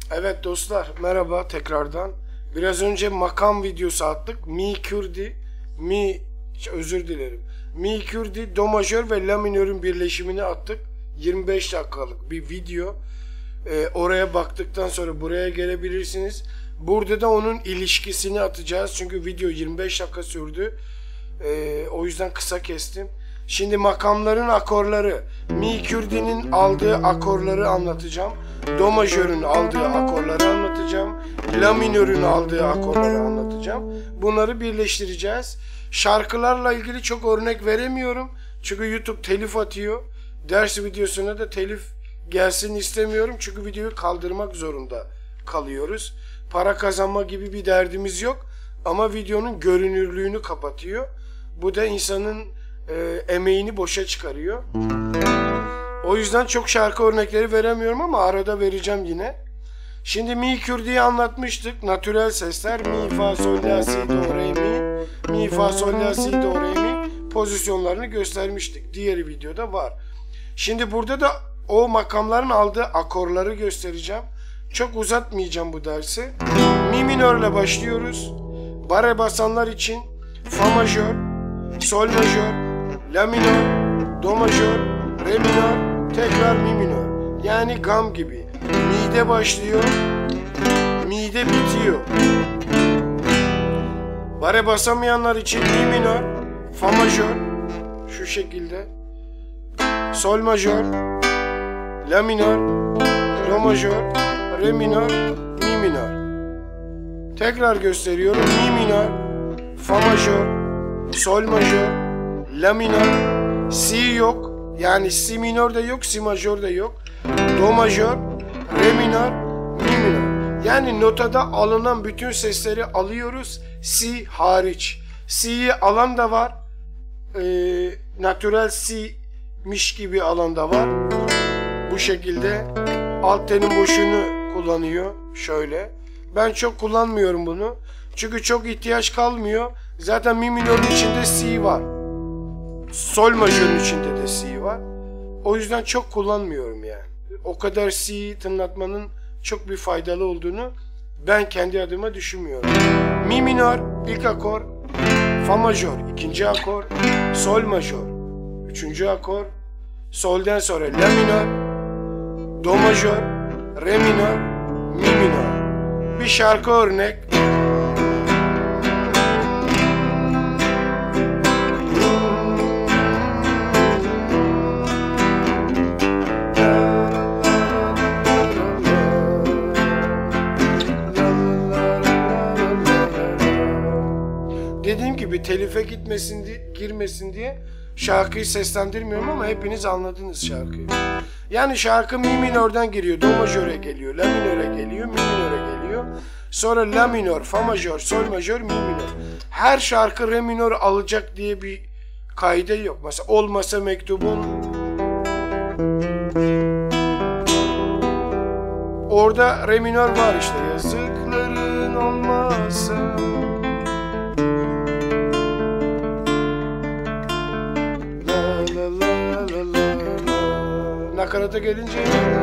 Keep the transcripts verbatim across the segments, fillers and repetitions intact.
Evet dostlar, merhaba tekrardan. Biraz önce makam videosu attık. Mi kürdi, mi özür dilerim. Mi kürdi, do majör ve la minörün birleşimini attık. yirmi beş dakikalık bir video. Ee, oraya baktıktan sonra buraya gelebilirsiniz. Burada da onun ilişkisini atacağız. Çünkü video yirmi beş dakika sürdü. Ee, o yüzden kısa kestim. Şimdi makamların akorları, mi kürdinin aldığı akorları anlatacağım. Do majörün aldığı akorları anlatacağım. La minörün aldığı akorları anlatacağım. Bunları birleştireceğiz. Şarkılarla ilgili çok örnek veremiyorum. Çünkü YouTube telif atıyor. Ders videosuna da telif gelsin istemiyorum. Çünkü videoyu kaldırmak zorunda kalıyoruz. Para kazanma gibi bir derdimiz yok. Ama videonun görünürlüğünü kapatıyor. Bu da insanın e, emeğini boşa çıkarıyor. O yüzden çok şarkı örnekleri veremiyorum ama arada vereceğim yine. Şimdi mi kürdiyi anlatmıştık. Natürel sesler mi, fa, sol, la, si, do, re, mi. Mi, fa, sol, la, si, do, re, mi pozisyonlarını göstermiştik. Diğer videoda var. Şimdi burada da o makamların aldığı akorları göstereceğim. Çok uzatmayacağım bu dersi. Mi minörle başlıyoruz. Bare basanlar için fa majör, sol majör, la minör, do majör, re minör, tekrar mi minör. Yani gam gibi. Mi'de başlıyor, mi'de bitiyor. Bare basamayanlar için mi minör, fa majör, şu şekilde. Sol majör, la minör, do majör, re minör, mi minör. Tekrar gösteriyorum. Mi minör, fa majör, sol majör, la minör, si yok. Yani si minör de yok, si majör de yok. Do majör, re minör, mi minör. Yani notada alınan bütün sesleri alıyoruz. Si hariç. Si'yi alan da var. Ee, natürel si'miş gibi alan da var. Bu şekilde alt telin boşluğunu kullanıyor. Şöyle. Ben çok kullanmıyorum bunu. Çünkü çok ihtiyaç kalmıyor. Zaten mi minörün içinde si var. Sol majörün içinde de si var. O yüzden çok kullanmıyorum yani. O kadar si tınlatmanın çok bir faydalı olduğunu ben kendi adıma düşünmüyorum. Mi minör ilk akor, fa majör ikinci akor, sol majör üçüncü akor, solden sonra la minör, do majör, re minör, mi minör. Bir şarkı örnek. Dediğim gibi telife gitmesin diye, girmesin diye şarkıyı seslendirmiyorum ama hepiniz anladınız şarkıyı. Yani şarkı mi minörden giriyor, do majöre geliyor, la minöre geliyor, mi minöre geliyor. Sonra la minör, fa majör, sol majör, mi minör. Her şarkı re minör alacak diye bir kaide yok. Mesela olmasa mektubun. Orada re minör var işte. Yazıkların olmasa. La la la la la la. Nakarata gelince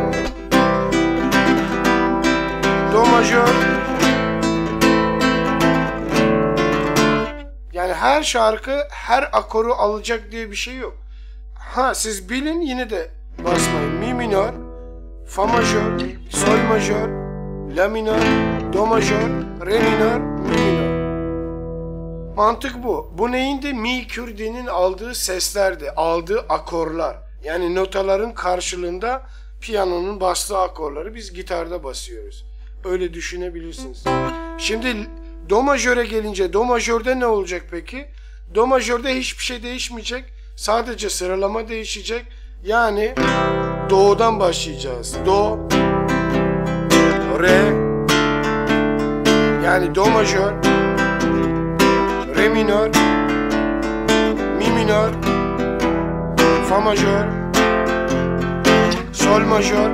do majör. Yani her şarkı her akoru alacak diye bir şey yok. Ha siz bilin yine de basmayın. Mi minör, fa majör, sol majör, la minör, do majör, re minör, mi minör. Mantık bu. Bu neyindi? Mi kürdinin aldığı seslerdi. Aldığı akorlar. Yani notaların karşılığında piyanonun bastığı akorları biz gitarda basıyoruz. Öyle düşünebilirsiniz. Şimdi do majöre gelince do majörde ne olacak peki? Do majörde hiçbir şey değişmeyecek. Sadece sıralama değişecek. Yani do'dan başlayacağız. Do, re, yani do majör, re minör, mi minör, fa majör, sol majör,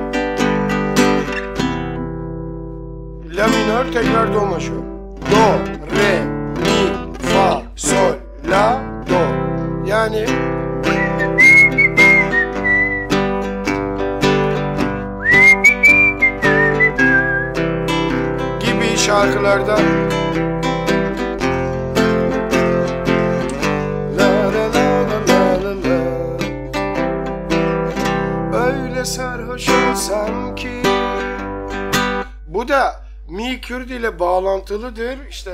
la minör, tekrar do majör. Do, re, mi, fa, sol, la, do. Yani şarkılarda la la la la la la, öyle sarhoş olsam ki. Bu da mi Kürdi ile bağlantılıdır. İşte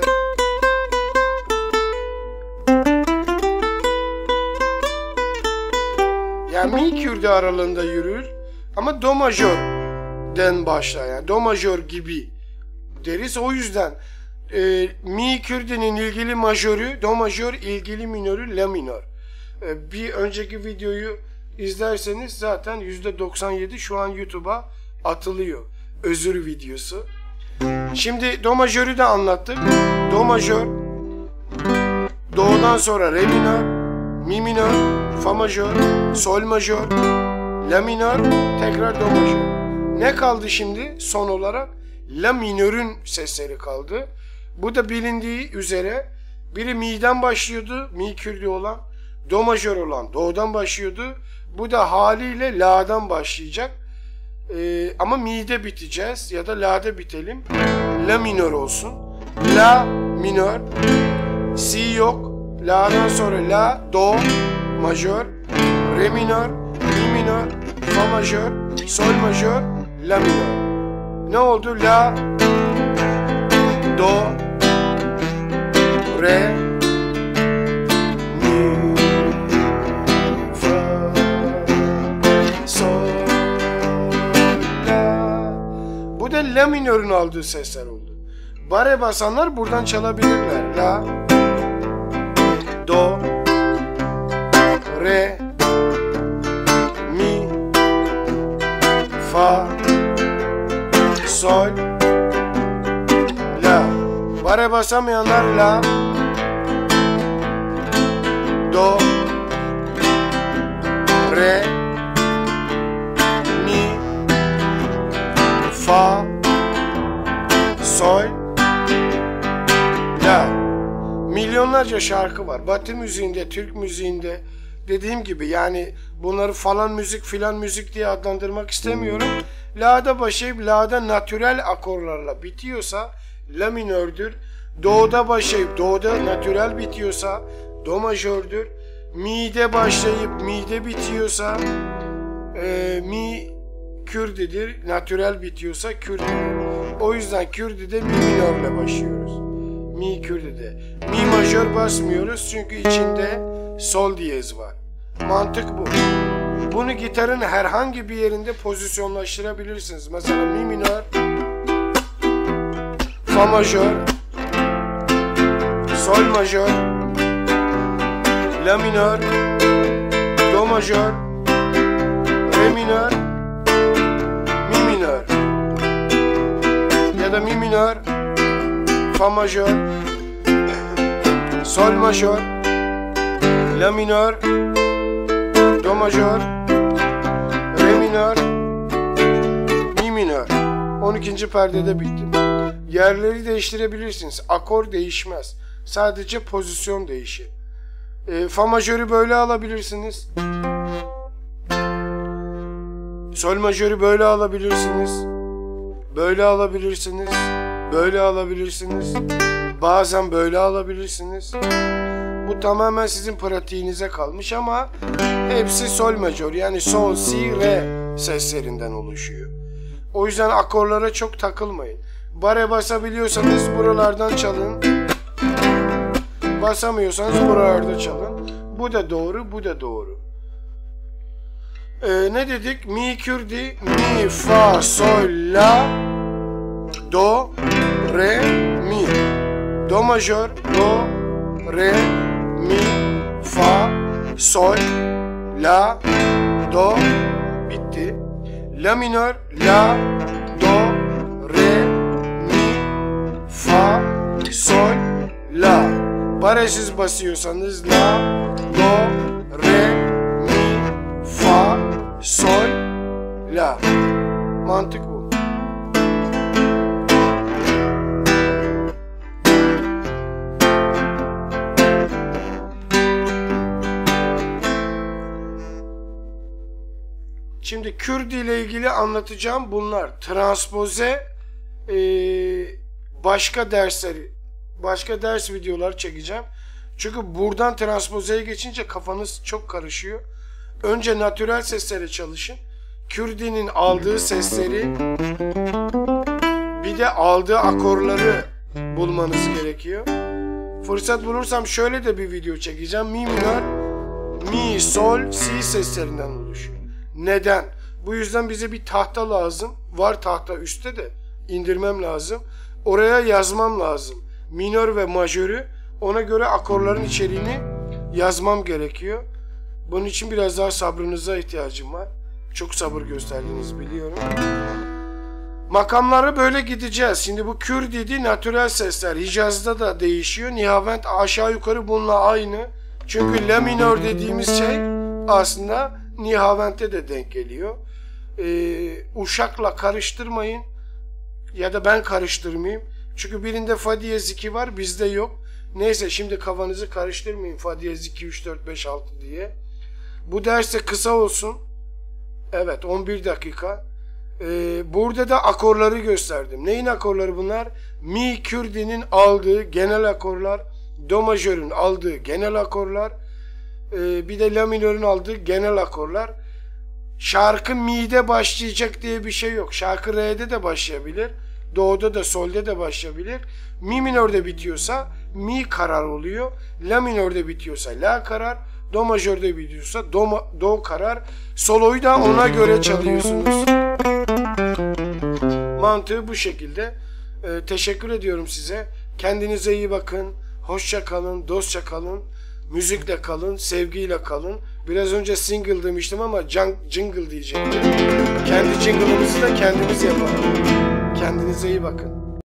yani mi Kürdi aralığında yürür ama do majörden başlar. Yani do majör gibi deriz. O yüzden e, mi Kürdi'nin ilgili majörü do majör, ilgili minörü la minör. E, bir önceki videoyu izlerseniz zaten yüzde doksan yedi şu an YouTube'a atılıyor. Özür videosu. Şimdi do majörü de anlattık. Do majör, do'dan sonra re minör, mi minör, fa majör, sol majör, la minör, tekrar do majör. Ne kaldı şimdi son olarak? La minörün sesleri kaldı. Bu da bilindiği üzere biri mi'den başlıyordu, mi Kürdi olan, do majör olan do'dan başlıyordu. Bu da haliyle la'dan başlayacak. Ee, ama mi'de biteceğiz ya da la'da bitelim. La minör olsun. La minör, si yok. La'dan sonra la, do majör, re minör, mi minör, fa majör, sol majör, la minör. Ne oldu? La, do, re, mi, fa, sol, la. Bu da la minörün aldığı sesler oldu. Bare basanlar buradan çalabilirler. La, do, re, mi, fa, sol, la. Bare basamayanlar la, do, re, mi, fa, sol, la. Milyonlarca şarkı var. Batı müziğinde, Türk müziğinde, dediğim gibi yani bunları falan müzik filan müzik diye adlandırmak istemiyorum. La'da başlayıp la'da natürel akorlarla bitiyorsa la minördür. Do'da başlayıp do'da natürel bitiyorsa do majördür. Mi'de başlayıp mi'de bitiyorsa e, mi Kürdidir. Natürel bitiyorsa Kürdidir. O yüzden Kürdi'de mi minörle başlıyoruz. Mi Kürdi'de. Mi majör basmıyoruz çünkü içinde sol diyez var. Mantık bu. Bunu gitarın herhangi bir yerinde pozisyonlaştırabilirsiniz. Mesela mi minör, fa majör, sol majör, la minör, do majör, re minör, mi minör. Ya da mi minör, fa majör, sol majör, la minör, do majör, re minör, mi minör. on ikinci perdede bittim. Yerleri değiştirebilirsiniz. Akor değişmez. Sadece pozisyon değişir. E, fa majörü böyle alabilirsiniz. Sol majörü böyle alabilirsiniz. Böyle alabilirsiniz. Böyle alabilirsiniz. Bazen böyle alabilirsiniz. Bu tamamen sizin pratiğinize kalmış ama hepsi sol majör yani sol, si, re seslerinden oluşuyor. O yüzden akorlara çok takılmayın. Bare basabiliyorsanız buralardan çalın. Basamıyorsanız buralarda çalın. Bu da doğru, bu da doğru. Ee, ne dedik? Mi Kürdi, mi, fa, sol, la, do, re, mi. Do majör, do, re, mi, fa, sol, la, do, bitti. La minör, la, do, re, mi, fa, sol, la. Baresiz basıyorsanız la, do, re, mi, fa, sol, la. Mantık bu. Şimdi Kürdi ile ilgili anlatacağım bunlar. Transpoze e, başka dersleri, başka ders videolar çekeceğim. Çünkü buradan transpozeye geçince kafanız çok karışıyor. Önce natürel seslere çalışın. Kürdi'nin aldığı sesleri, bir de aldığı akorları bulmanız gerekiyor. Fırsat bulursam şöyle de bir video çekeceğim. Mi minör, mi, sol, si seslerinden oluşuyor. Neden? Bu yüzden bize bir tahta lazım. Var tahta üstte de, indirmem lazım. Oraya yazmam lazım. Minör ve majörü, ona göre akorların içeriğini yazmam gerekiyor. Bunun için biraz daha sabrınıza ihtiyacım var. Çok sabır gösterdiğinizi biliyorum. Makamları böyle gideceğiz. Şimdi bu Kürdi'di, natürel sesler. Hicaz'da da değişiyor. Nihavent aşağı yukarı bununla aynı. Çünkü la minör dediğimiz şey aslında Nihavent'e de denk geliyor. Ee, uşakla karıştırmayın. Ya da ben karıştırmayayım. Çünkü birinde fa diyez iki var, bizde yok. Neyse, şimdi kafanızı karıştırmayın fa diyez iki, üç, dört, beş, altı diye. Bu ders de kısa olsun. Evet, on bir dakika. Ee, burada da akorları gösterdim. Neyin akorları bunlar? Mi Kürdi'nin aldığı genel akorlar, do majörün aldığı genel akorlar, ee, bir de la minörün aldığı genel akorlar. Şarkı mi'de başlayacak diye bir şey yok. Şarkı re'de de başlayabilir, do'da da, sol'de de başlayabilir. Mi minörde bitiyorsa mi karar oluyor. La minörde bitiyorsa la karar. Do majörde bitiyorsa do, do karar. Soloyu da ona göre çalıyorsunuz. Mantığı bu şekilde. Ee, teşekkür ediyorum size. Kendinize iyi bakın. Hoşça kalın, dostça kalın. Müzikle kalın, sevgiyle kalın. Biraz önce single demiştim ama jingle diyecektim. Kendi jingle'ımızı da kendimiz yapalım. Kendinize iyi bakın.